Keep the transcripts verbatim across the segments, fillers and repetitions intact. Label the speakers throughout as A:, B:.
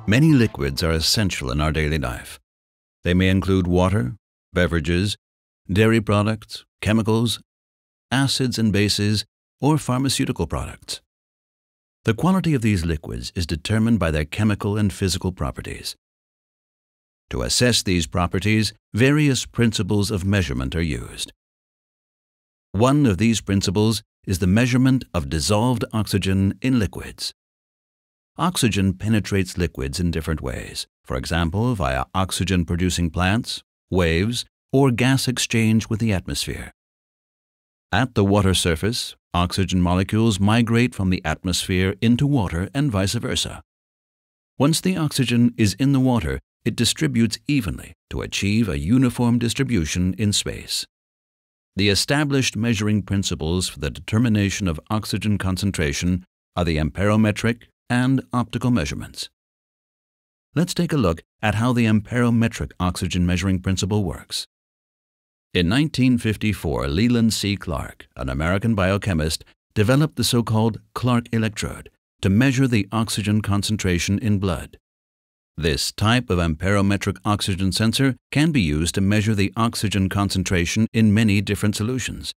A: Many liquids are essential in our daily life. They may include water, beverages, dairy products, chemicals, acids and bases, or pharmaceutical products. The quality of these liquids is determined by their chemical and physical properties. To assess these properties, various principles of measurement are used. One of these principles is the measurement of dissolved oxygen in liquids. Oxygen penetrates liquids in different ways, for example, via oxygen-producing plants, waves, or gas exchange with the atmosphere. At the water surface, oxygen molecules migrate from the atmosphere into water and vice versa. Once the oxygen is in the water, it distributes evenly to achieve a uniform distribution in space. The established measuring principles for the determination of oxygen concentration are the Amperometric and Optical measurements. Let's take a look at how the Amperometric oxygen measuring principle works. In nineteen fifty-four, Leland C. Clark, an American biochemist, developed the so-called Clark electrode to measure the oxygen concentration in blood. This type of amperometric oxygen sensor can be used to measure the oxygen concentration in many different solutions.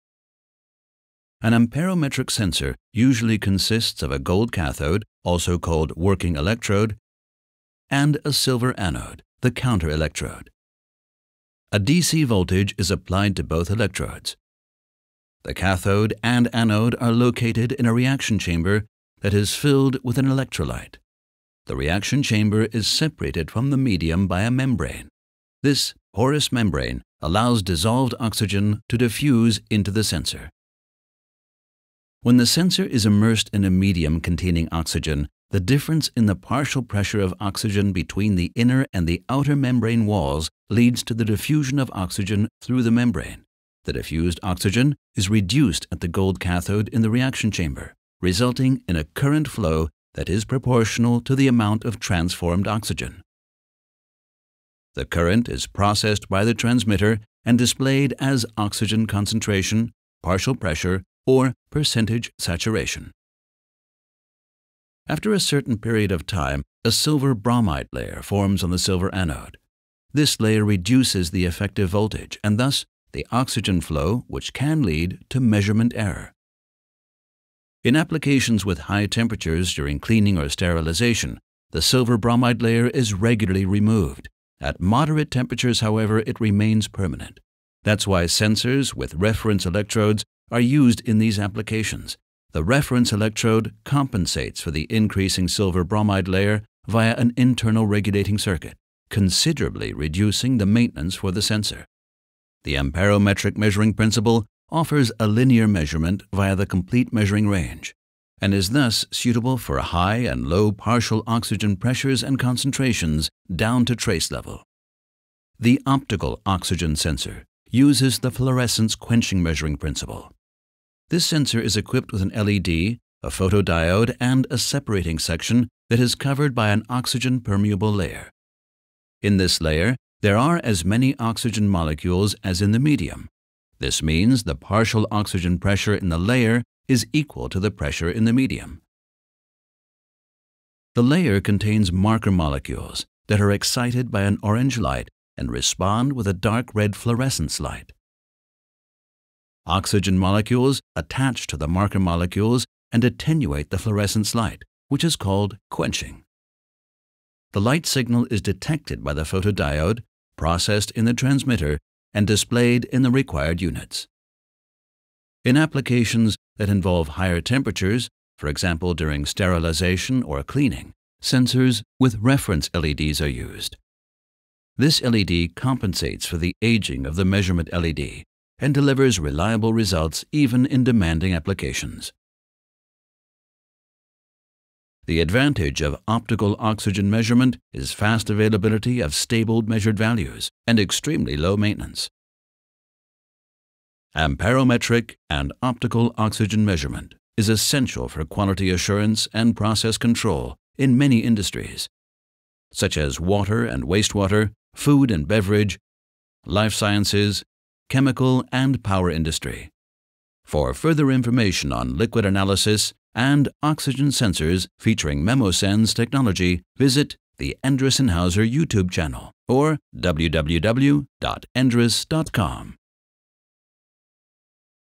A: An amperometric sensor usually consists of a gold cathode, also called working electrode, and a silver anode, the counter electrode. A D C voltage is applied to both electrodes. The cathode and anode are located in a reaction chamber that is filled with an electrolyte. The reaction chamber is separated from the medium by a membrane. This porous membrane allows dissolved oxygen to diffuse into the sensor. When the sensor is immersed in a medium containing oxygen, the difference in the partial pressure of oxygen between the inner and the outer membrane walls leads to the diffusion of oxygen through the membrane. The diffused oxygen is reduced at the gold cathode in the reaction chamber, resulting in a current flow that is proportional to the amount of transformed oxygen. The current is processed by the transmitter and displayed as oxygen concentration, partial pressure, or percentage saturation. After a certain period of time, a silver bromide layer forms on the silver anode. This layer reduces the effective voltage and thus the oxygen flow, which can lead to measurement error. In applications with high temperatures during cleaning or sterilization, the silver bromide layer is regularly removed. At moderate temperatures, however, it remains permanent. That's why sensors with reference electrodes are used in these applications. The reference electrode compensates for the increasing silver bromide layer via an internal regulating circuit, considerably reducing the maintenance for the sensor. The amperometric measuring principle offers a linear measurement via the complete measuring range and is thus suitable for high and low partial oxygen pressures and concentrations down to trace level. The optical oxygen sensor uses the fluorescence quenching measuring principle. This sensor is equipped with an L E D, a photodiode, and a separating section that is covered by an oxygen permeable layer. In this layer, there are as many oxygen molecules as in the medium. This means the partial oxygen pressure in the layer is equal to the pressure in the medium. The layer contains marker molecules that are excited by an orange light and respond with a dark red fluorescence light. Oxygen molecules attach to the marker molecules and attenuate the fluorescence light, which is called quenching. The light signal is detected by the photodiode, processed in the transmitter, and displayed in the required units. In applications that involve higher temperatures, for example during sterilization or cleaning, sensors with reference L E Ds are used. This L E D compensates for the aging of the measurement L E D and delivers reliable results even in demanding applications. The advantage of optical oxygen measurement is fast availability of stable measured values and extremely low maintenance. Amperometric and optical oxygen measurement is essential for quality assurance and process control in many industries, such as water and wastewater, food and beverage, life sciences, chemical and power industry. For further information on liquid analysis and oxygen sensors featuring MemoSense technology, visit the Endress+Hauser YouTube channel or w w w dot endress dot com.